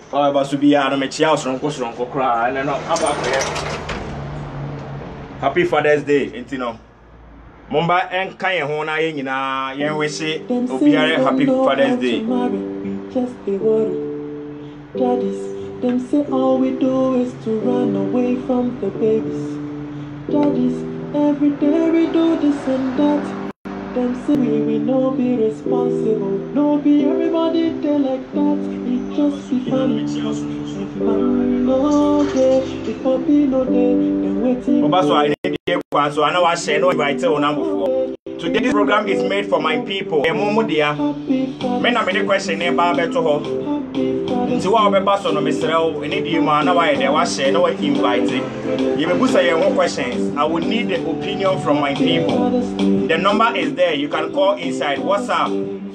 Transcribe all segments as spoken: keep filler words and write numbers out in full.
Oh, but to be a mechia from Kosron Kokra and no Happy Father's Day, Intino. Mumba and Kaya Hona Yina, Yen we say, Obiare Happy Father's Day. Just be worried. Daddies, them say all we do is to run away from the babies. Daddies, every day we do this and that. Them say we will not be responsible. No be everybody there like that. It just be funny. If man no day, if puppy no day, then waiting. Oh, so I need to so I know I say no invite on number four. Today this program is made for my people. A momo dia. Men na me the question about beto ho. So what about so no Mister any day man na why there was share no invite. You may put your questions. I would need the opinion from my people. The number is there. You can call inside. What's up?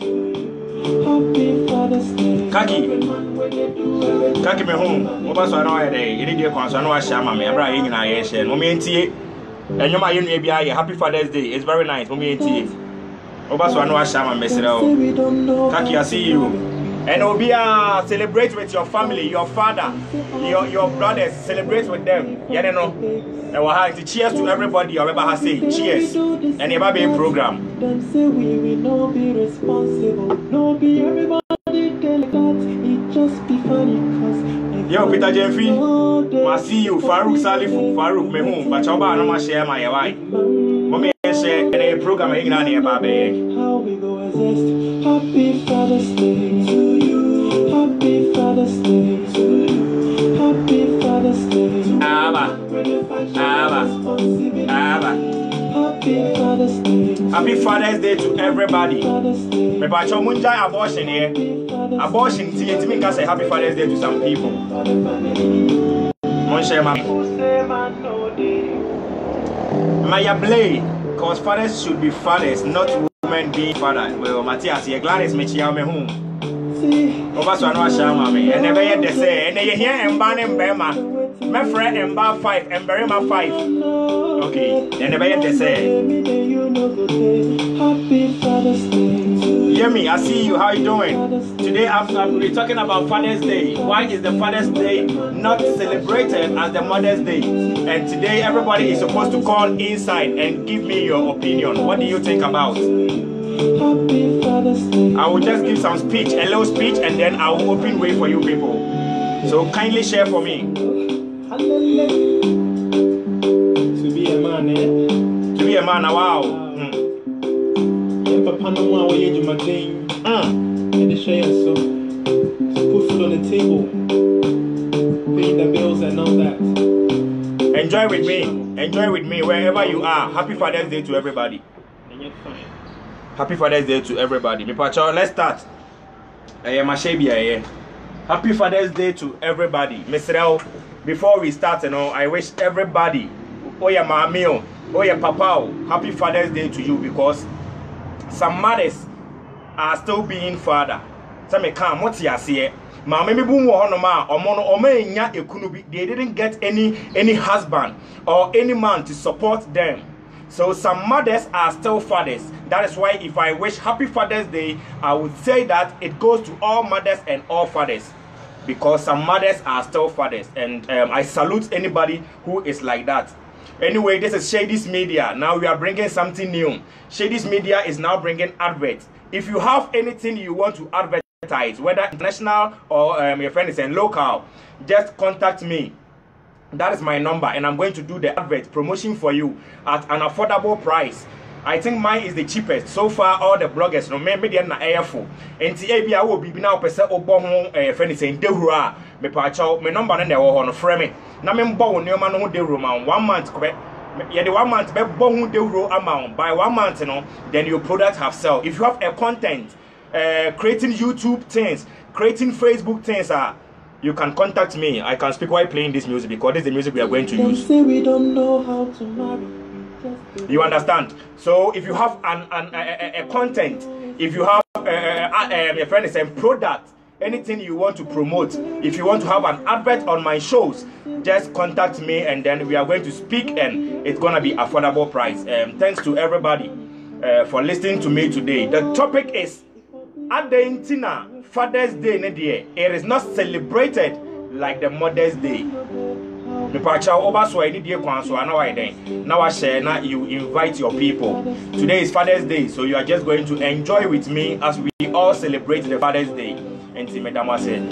Kaki. Kaki me home. What so no day. Any day kon so no share ma me. Abra yin na ye share. Mo me ntie. Enyo ma yenu bia ye happy Father's Day. It's very nice. Mo me ntie. What so no share ma me sere o. Kaki I see you. And Obia, celebrate with your family, your father, your your brothers, celebrate with them. Yeah, you know. And we'll have to cheers to everybody. Or ever say cheers. And you have a program. Them say we will not be responsible. No be everybody tell that. It just be funny cause yo, Peter Jeffrey, I see you, Farouk Salifu, Farouk me home, but your bar no ma share my wife. Mommy share any program in Ghana, baby. How we go exist. Happy Father's Day to you. Happy Father's Day to you. Happy Father's Day. Abba. Abba. Abba. Happy Father's Day. Happy Father's Day to everybody. Me ba cho munja abortion here. Abortion ti eti me say happy Father's Day to some people. Mon share ma. Maya Blay, cause fathers should be fathers, not women being fathers. Well, Matthias, you're glad it's me chia me home. Over so no shama me. And never yet they say, and you hear and ban and bema. My friend and bar five and bury my five. Okay, and never yet they say. Happy Father's Day. Hear me, I see you, how you doing? Today after we're talking about Father's Day. Why is the Father's Day not celebrated as the Mother's Day? And today everybody is supposed to call inside and give me your opinion. What do you think about? Happy Father's Day. I will just give some speech, a little speech, and then I will open way for you people. So kindly share for me. To be a man, eh? To be a man, wow. Mm. Papa no one way you my thing. Mm. And the share so put food on the table, pay the bills and all that. Enjoy with me. Enjoy with me wherever you are. Happy Father's Day to everybody. And you're fine. Happy Father's Day to everybody. Let's start. Happy Father's Day to everybody. Mister Before we start, you know, I wish everybody, oh yeah, mamio, oh yeah, papa, happy Father's Day to you, because some mothers are still being father. Some may come, what's your say? Mamma me boom honoma, or mono or may nya ekunubi. They didn't get any any husband or any man to support them. So some mothers are still fathers. That is why if I wish happy Father's Day, I would say that it goes to all mothers and all fathers, because some mothers are still fathers, and um, I salute anybody who is like that. Anyway, this is Shady's Media. Now we are bringing something new. Shady's Media is now bringing adverts. If you have anything you want to advertise, whether international or um, your friend is in local, just contact me. That is my number, and I'm going to do the advert promotion for you at an affordable price. I think mine is the cheapest so far. All the bloggers, no maybe they are not airful. And T A B I will be now percent obo friend is in Dehura. Me pacho me number na wo no frame me. Na me mbo no ma no Dehura man one month ko be. Yeah, the one month be bo hu Dehura amount. By one month, you know, then your product have sell. If you have a content, uh, creating YouTube things, creating Facebook things, uh, you can contact me. I can speak while playing this music, because this is the music we are going to use. Say we don't know how to marry. You understand? So if you have an, an a, a, a content, if you have uh, uh, uh, your friend is saying product, anything you want to promote, if you want to have an advert on my shows, just contact me, and then we are going to speak, and it's gonna be affordable price. Um, thanks to everybody uh, for listening to me today. The topic is Adentina Father's Day ne dear, it is not celebrated like the Mother's Day. The pacha over so I need your so I know I then. Now I share now you invite your people. Today is Father's Day, so you are just going to enjoy with me as we all celebrate the Father's Day. And see Madam said,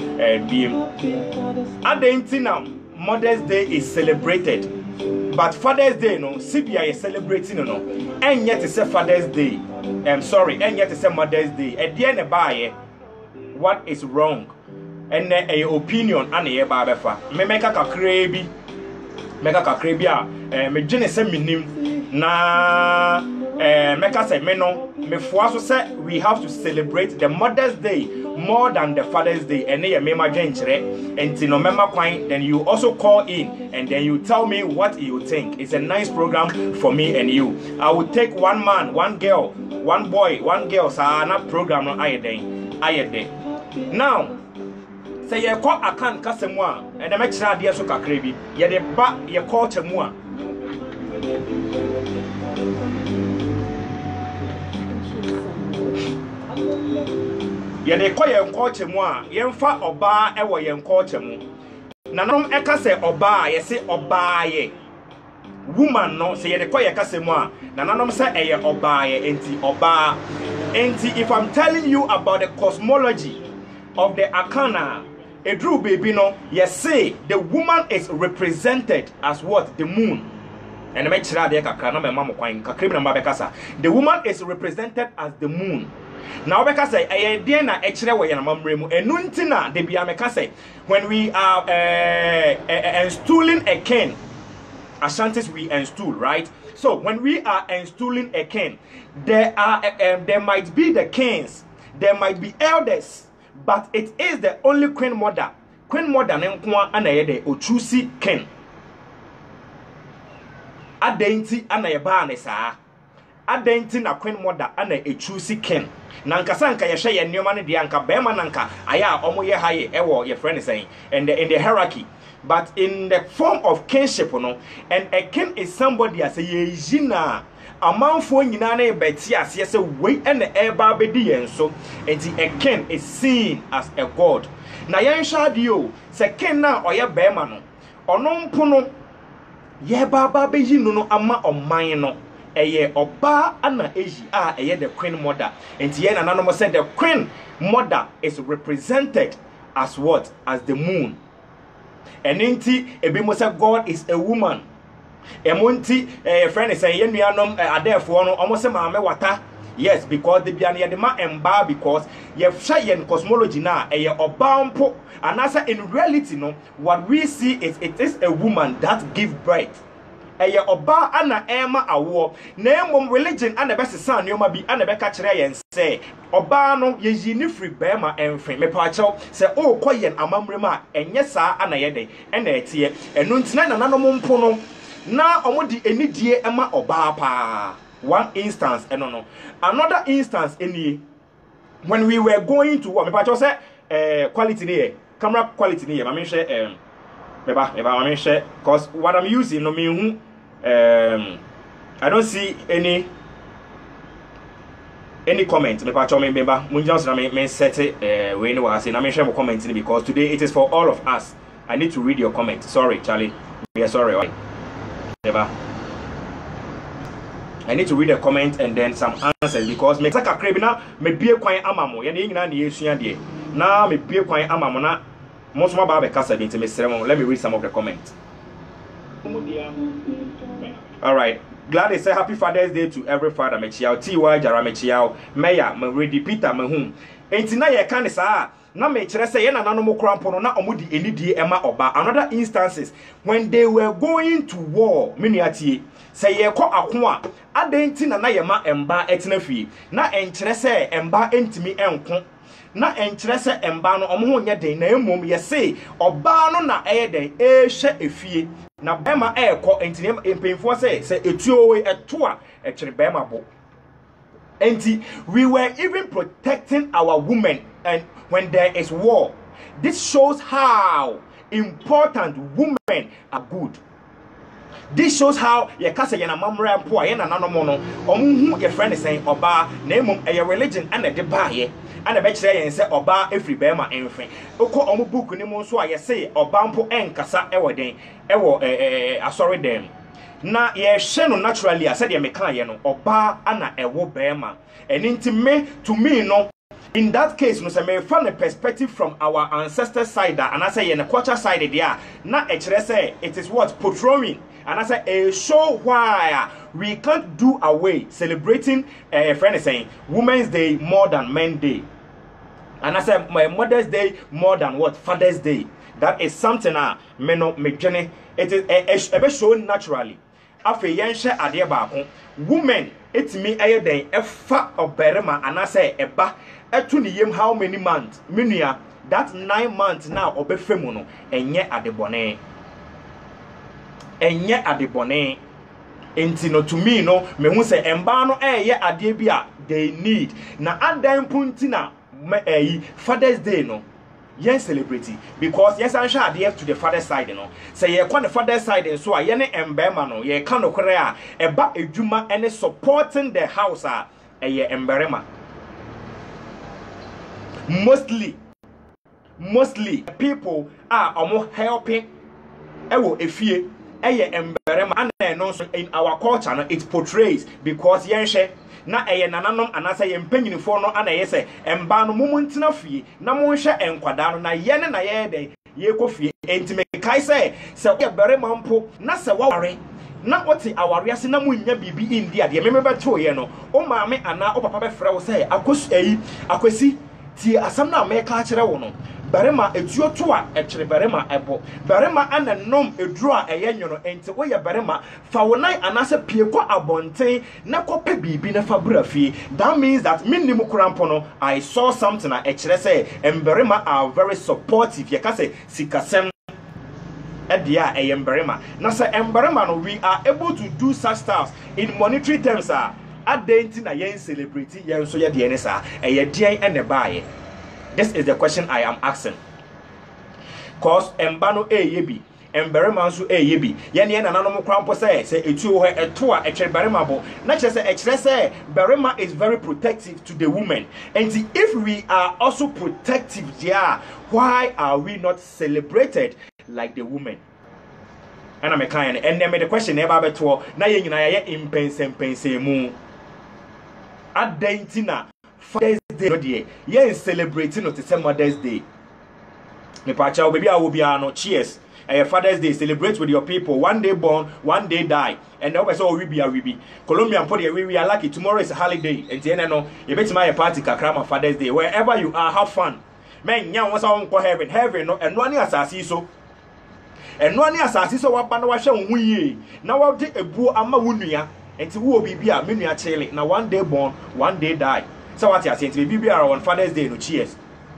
Adentina Mother's Day is celebrated, but Father's Day no, C B I is celebrating no, and yet it's a Father's Day. I'm sorry, and yet it's a Mother's Day. At the end of the what is wrong? And a opinion and a babefa. Me make a kakrebi, make a kakrebi a me jene se minim na make a say me no me fuaso say we have to celebrate the Mother's Day more than the Father's Day. And ye me ma jenchre enti no mema kwan. Then you also call in and then you tell me what you think. It's a nice program for me and you. I will take one man, one girl, one boy, one girl. Sa na program no aye den, aye den. Now. Say ye call a can Casemwa and the Mexa dear so crazy. Ye de ba ye call Chamua. Ye de call ye call Chamua, yen fa oba ewa yen call Chamu. Nanom eka se oba ye say oba ye. Woman no say ye de call ye Casemwa. Nanom say ye oba ye enti oba. Enti if I'm telling you about the cosmology of the Akana. A true baby no, yes say the woman is represented as what? The moon. And I make sure they can my mama coin, the woman is represented as the moon. Now because say I didn't actually way and mamremu and nuntina de be say when we are uh, uh, installing a king, Ashantis we install, right? So when we are installing a king, there are uh, um, there might be the kings, there might be elders. But it is the only queen mother. Queen mother nenkwa anayede ochusi ken. Adenti anayeba ne saa. Adenti na queen mother ana echusi ken. Na nkasa nka ye hye ye nneoma ne de anka bema nanka aya omo ye haye ewo ye friend saying and in the hierarchy. But in the form of kinship no, and a king is somebody as a yejina. A man for Yinane Betias, yes, a way and the air barbedi, and so, and the king is seen as a god. Nayan Shadio, say ken now or ya bearman, or non puno, ye baba beji no ama or mine, a ye or bar anna agi ah, a ye the queen mother, and the anonymous said the queen mother is represented as what? As the moon. And inti, a bimosa God is a woman. Emonti a friend is saying yenuanom adefo no omo se maame wata. Yes, because the bia na ma emba because ye hye yen cosmology na e ye obampo and as in reality no what we see is it is a woman that give birth. E ye oba ana ema awo na emom religion ana be sesa neoma bi ana be ka kire yen say oba no ye yi ni free bema emfe me pa chaw say o koyen amamrem a enye saa ana ye den ena etie enu ntina na nanom mpo no na omodi enidie ema oba pa. One instance eno no. Another instance eni when we were going to what me pa say eh quality there camera quality there ma me share um me ba me ba ma me share cause what I'm using no me hu um I don't see any any comment me pa cho me me ba mun just na me me set eh we no say na me share mo comment because today it is for all of us. I need to read your comment. Sorry Charlie. Yeah, sorry. Right? Never. I need to read a comment and then some answers because me saka krabina me bie kwan amamo ye ne nyina ne yesua de na me bie kwan amamo na mo so ba be kasa de me sremo. Let me read some of the comments. All right, glad to say happy Father's Day to every father. Me chiao tiwa jara me chiao meya me ready Peter me hum enti na ye kan saa na me kire say ye na nanom krampo no na omudi enidie ema oba. Another instances when they were going to war many atie say ye ko ako a adenti na na ye ma emba etena fie na enkire say emba entimi enko na enkire say emba no omo ho nye den na emom ye say oba no na eye den e hwe efie na bema e ko entini empemfo say say etuo we eto a e kire bema bo enti we were even protecting our women and when there is war. This shows how important women are good. This shows how ye kasa ye na mamra mpo ye na nanomo no omuhu ye friend is saying oba na emum e religion and e de ba ye ana be kire yen se oba efri be ma enfe okọ omo book ni mo so aye se oba mpo enkasa ewo den ewo eh asori dem na ye hye no naturally ase de me kan ye no oba ana ewo be ma eni nti me to me no in that case no say me from the perspective from our ancestor side and I say in the culture side there na e kire say it is what portraying and I say a show why we can't do away celebrating a uh, friend is saying Women's Day more than Men Day. And I said my Mother's Day more than what Father's Day. That is something uh me no me journey. It is a, a, a show naturally. Afe yenshe ade baako. Women it me aye den efa oberema and I say eba etu ni yem how many months? Menua that nine months now obefemu no enye adebone. Enye adebone. Enti no to me no me hu say emba no eye ade bi a they need na adan punti na eh Father's Day no yen celebrity because yes an sha ade to the father side no say ye kwa the father side so a ye ne embema no ye ka no kore a eba edwuma ene supporting the house a eye emberema mostly mostly people are omo helping ewo efie eye emberema and no so in our culture no it portrays because yenhye na eye nananom anasa ye mpanyinifo no ana ye se emba no mumuntina fie na monhye enkwada no na ye ne na ye de ye kofie entime kai se se ye berema mpo na se waware na oti aware ase na munya bibi india de me beto ye no o maame ana o papa be frɛ wo se akosu ayi akwasi tie asam na me ka kire wo no barema etuo to a ekire barema ebo barema ananom eduru a eye nyono enti wo ye barema fa wonai anase pie kwa abonten na kope bibi na fa brafie. That means that minnim kurampo no I saw something a ekire say embarema are very supportive ye ka say sikasem edia eye embarema na say embarema no we are able to do such stuff in monetary terms are adenti na yen celebrity yen so ye de ne sa eye dian ene baaye. This is the question I am asking. Cause embano e yebi, emberema nso e yebi. Ye ne na nanom krampo say say etu ho eto a ekere berema bo. Na che say ekere say berema is very protective to the woman. And if we are also protective there, why are we not celebrated like the woman? And I'm a kind and then the question never beto na ye nyina ye impense impense mu. Adentina Father's Day no dey yen celebrating on the Mother's Day. Me pa cha baby a wo bia no cheers. Eh Father's Day celebrate with your people. One day born, one day die. And now so we be a we be. Colombian for the we we are lucky tomorrow is a holiday. And then no you bet my party kakra ma Father's Day. Wherever you are, have fun. Men nya won sa won ko heaven. Heaven no eno ani asase so. Eno ani asase so wa ba na wa hwe wo yie. Na wa de ebuo ama wo nua. Enti wo bibi a me nua chele. Na one day born, one day die. So what you saying to be on Father's Day no cheers.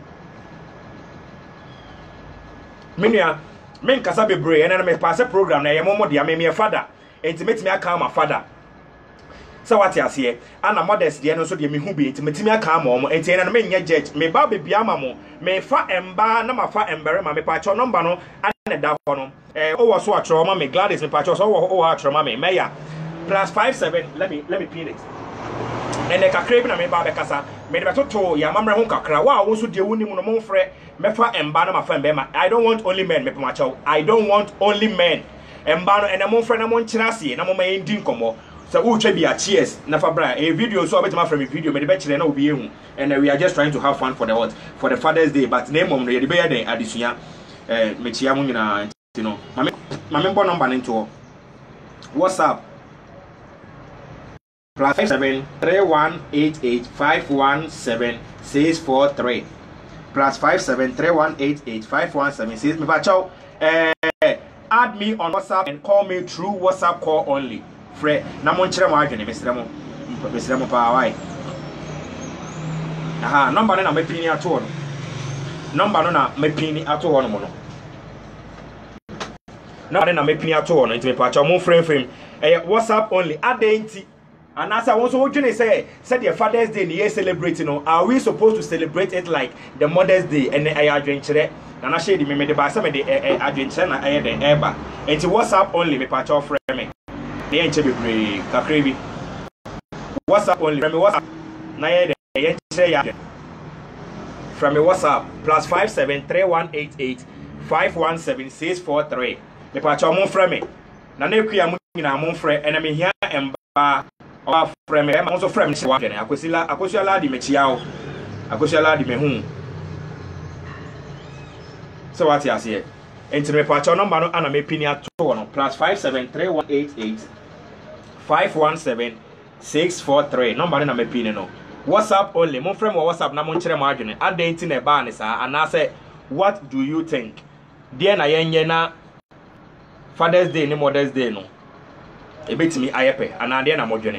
Minia men kasa bebre and then me pass a program na ye momo dia me me father. Intimate me aka my father. So what you say and a Mother's Day no so de me hu bi intimate me aka ma omo enti na me nya judge me ba bebia ma mo me fa emba na ma fa embere ma me pa cho number no and da ho no eh o wo so atro ma me Gladys me pa cho so wo atro ma me meya plus five seven let me let me pin it. And the kakra na me ba be kasa me de betoto ya mamre ho kakra wa wo so de woni mu no mo frɛ mefa emba na ma fa emba. I don't want only men me pa macho. I don't want only men emba no ene mo frɛ na mo nkyira ase na mo ma ndi nkomo so wo twa bi a cheers na fa bra a video so obetima from a video me de be kire na obi ehu and uh, we are just trying to have fun for the what for the Father's Day but name mom no ye de be den adesua eh me chia mo nyina you know mame mame bo number nto WhatsApp plus five seven three one eight eight five one seven six four three plus five seven three one eight eight five one seven six. Me bacho eh add me on WhatsApp and call me through WhatsApp call only. Fre na mo nkyere mo adwene mesrɛ mo mesrɛ mo pa why. Aha number na me pini ato no. Number no na me pini ato ho no mo no. Number na me pini ato ho no nti me bacho mo frame frame eh WhatsApp only adenti. And as I also want to say, said your Father's Day, you celebrating. Are we supposed to celebrate it like the Mother's Day? And I adventure, and I share the me the basa me the adventure and I the eba. And to WhatsApp only me patch off frame. The ain't be brave, kakribi. WhatsApp only, me WhatsApp. Na ye the yenche ya. from me WhatsApp plus five seven three one eight eight five one seven six four three. Me pa cho mo frɛ me. Na na ekua mo nyina mo frɛ ena me hia emba o frɛ me e mo so frɛ me wa hwene akosila akosila di me chia o. Akosila di me hu. So what you say? Enti me pa cho number no ana me pini ato no plus five seven three one eight eight five one seven six four three. Number na me pini no. WhatsApp only. Mo frɛ mo WhatsApp na mo nkyere mo adwene. Adenti na ba ne sa ana say what do you think? Dear na yenye na Father's Day ni Mother's Day no. Ebetimi ayepe ana dear na modwene.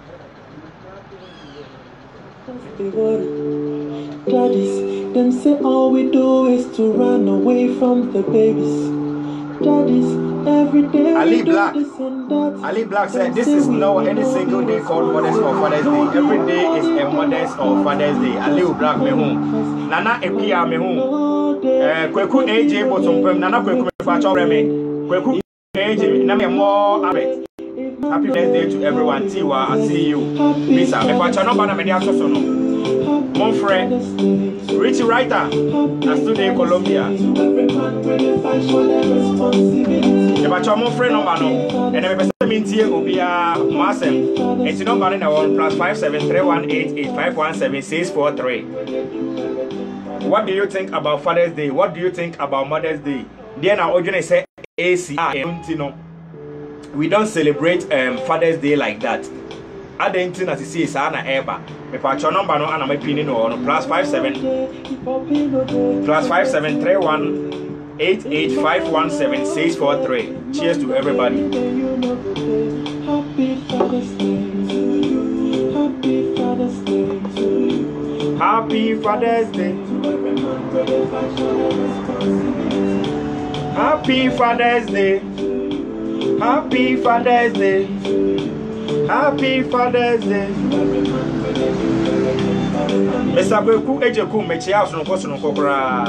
Daddies, them say all we do is to run away from the babies. Daddies, every day Ali we Black. do this and that. Ali Black said this is no any single day called Mother's or Father's Day. Every day is a Mother's or Father's Day. Ali Black me home. Nana Epia me home. Eh Kweku A J Botompem Nana Kweku me fa cho me. Kweku A J na me more Abet. Happy birthday to everyone. Tiwa, I see you. Misa, me fa cho number na me dia so so no. Mon frère, Richie Writer, I study in Colombia. If I tell mon frère number no, and then I say me tie obia masem. It's number in the one plus five seven three one eight eight five one seven six four three. What do you think about Father's Day? What do you think about Mother's Day? Then I originally say A C M, you know, we don't celebrate um, Father's Day like that. I didn't think that see sana eba. Me pa cho number no ana me pin no no plus five seven plus five seven three one eight eight five one seven six four three. Cheers to everybody. Happy Father's Day to you. Happy Father's Day to you. Happy Father's Day. Happy Father's Day. Happy Father's Day. Happy Father's Day. Mister Kweku Ejeku mechi house no koso no kokora.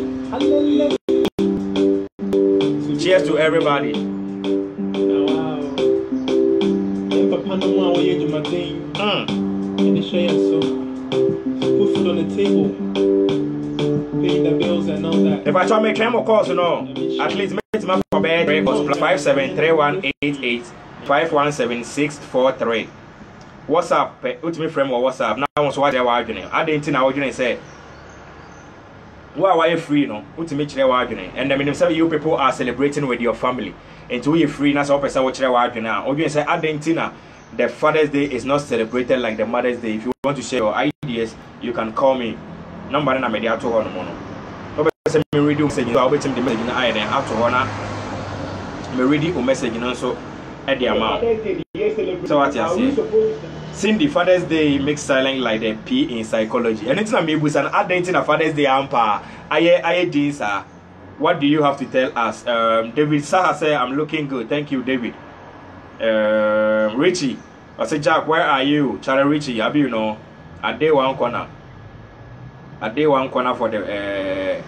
Cheers to everybody. Wow. Papa no more when you do my thing. Mm. And they show you so put food on the table. Paying the bills and all that. If I try make claim of course no, at least make my for bed plus five seven three one eight eight five one seven six four three. WhatsApp, ultimate frame or WhatsApp. Now I want to watch their argument. I didn't know what you say. Why are you free? No, ultimate their argument. And I mean, some you people are celebrating with your family. And to you free, that's all person watch their argument now. Or you say, I didn't know the Father's Day is not celebrated like the Mother's Day. If you want to share your ideas, you can call me. Number in a media to one mono. Nobody say me read you message. I'll wait till the message in I then after one. Me read you message and also at the amount. So what you say? Cindy, Father's Day makes silent like the P in psychology. Anything I mean, an identity of Father's Day ampa. Aye, aye, jeans. What do you have to tell us? Um, David Saha say I'm looking good. Thank you, David. Uh, Richie, I say Jack, where are you? Charlie Richie, have you know? A day one corner. A day one corner for the. Uh,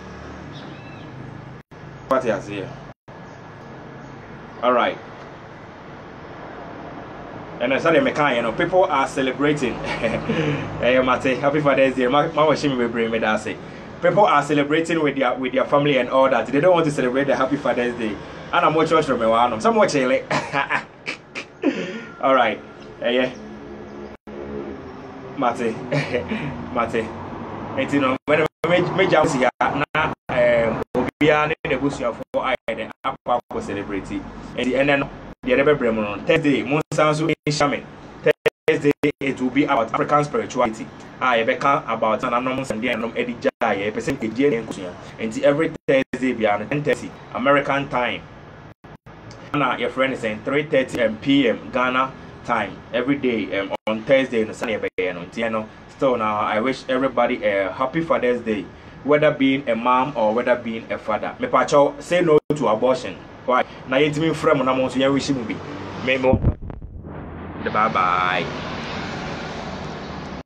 what you say? All right. And I started making, you know, people are celebrating. Hey, Mate, happy Father's Day. My machine will bring me that say. People are celebrating with their with their family and all that. They don't want to celebrate the Happy Father's Day. And I'm watching from me one. Some watch it. All right. Hey, yeah. Mate, Mate. And you know, when I make jump here, now, um, we are in the bush for I and up for celebrity. And then. The other Bremen Thursday, Monsansu in Shaman. Thursday, it will be about African spirituality. I become about an anonymous and the anom Eddie Jay, a percent of J and every Thursday beyond ten thirty American time. Anna, your friend is saying three thirty p m Ghana time every day um, on Thursday in the Sunny Bayano. So now I wish everybody a happy Father's Day, whether being a mom or whether being a father. Me pacho say no to abortion. Why? Now you me from na mo so ya wish me be. Memo. Bye bye.